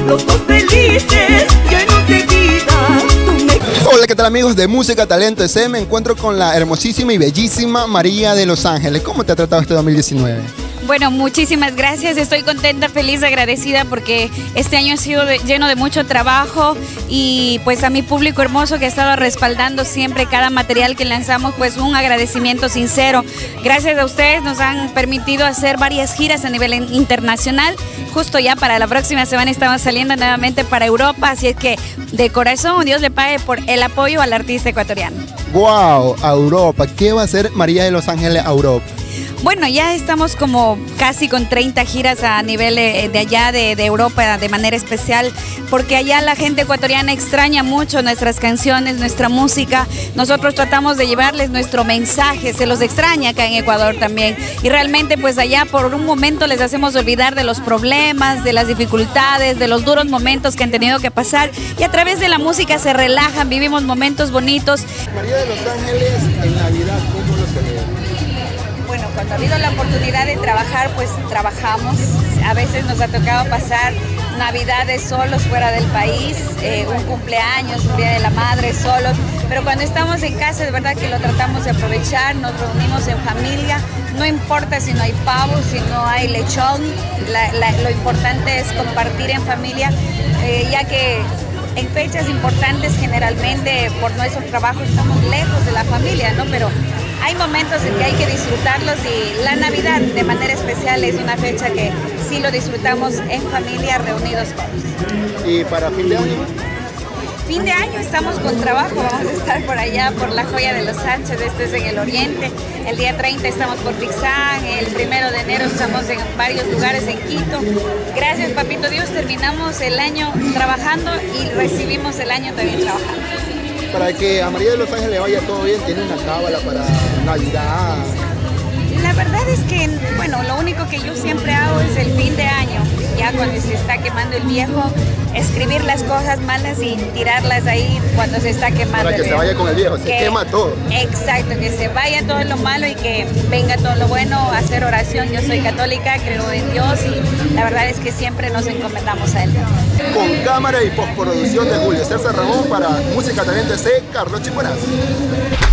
los dos felices, llenos de vida. Hola, ¿qué tal amigos de Música Talento EC? Me encuentro con la hermosísima y bellísima María de Los Ángeles. ¿Cómo te ha tratado este 2019? Bueno, muchísimas gracias, estoy contenta, feliz, agradecida porque este año ha sido lleno de mucho trabajo y pues a mi público hermoso que ha estado respaldando siempre cada material que lanzamos, pues un agradecimiento sincero. Gracias a ustedes nos han permitido hacer varias giras a nivel internacional. Justo ya para la próxima semana estamos saliendo nuevamente para Europa, así es que de corazón Dios le pague por el apoyo al artista ecuatoriano. ¡Wow! A Europa. ¿Qué va a hacer María de Los Ángeles a Europa? Bueno, ya estamos como casi con 30 giras a nivel de allá de Europa de manera especial, porque allá la gente ecuatoriana extraña mucho nuestras canciones, nuestra música. Nosotros tratamos de llevarles nuestro mensaje, se los extraña acá en Ecuador también. Y realmente pues allá por un momento les hacemos olvidar de los problemas, de las dificultades, de los duros momentos que han tenido que pasar. Y a través de la música se relajan, vivimos momentos bonitos. María de Los Ángeles en Navidad, ¿cómo lo celebra? Bueno, cuando ha habido la oportunidad de trabajar, pues trabajamos. A veces nos ha tocado pasar navidades solos fuera del país, un cumpleaños, un día de la madre solos. Pero cuando estamos en casa, de verdad que lo tratamos de aprovechar, nos reunimos en familia. No importa si no hay pavo, si no hay lechón, lo importante es compartir en familia, ya que en fechas importantes generalmente por nuestro trabajo estamos lejos de la familia, ¿no? Pero hay momentos en que hay que disfrutarlos y la Navidad de manera especial es una fecha que sí lo disfrutamos en familia, reunidos todos. ¿Y para fin de año? Fin de año estamos con trabajo, vamos a estar por allá, por la Joya de los Sánchez, este es en el oriente. El día 30 estamos por Tixán, el 1 de enero estamos en varios lugares en Quito. Gracias, papito Dios, terminamos el año trabajando y recibimos el año también trabajando. Para que a María de Los Ángeles le vaya todo bien, tiene una cábala para Navidad. La verdad es que, bueno, lo único que yo siempre hago es el fin de año, ya cuando se está quemando el viejo, escribir las cosas malas y tirarlas ahí cuando se está quemando. Para que se vaya con el viejo, se quema todo. Exacto, que se vaya todo lo malo y que venga todo lo bueno, hacer oración. Yo soy católica, creo en Dios y la verdad es que siempre nos encomendamos a Él. Con cámara y postproducción de Julio César Ramón para Música Talento EC, Carlos Chipueras.